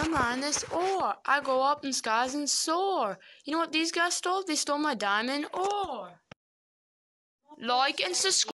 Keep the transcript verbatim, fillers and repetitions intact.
I'm riding this ore. I go up in skies and soar. You know what these guys stole? They stole my diamond ore. Like and subscribe.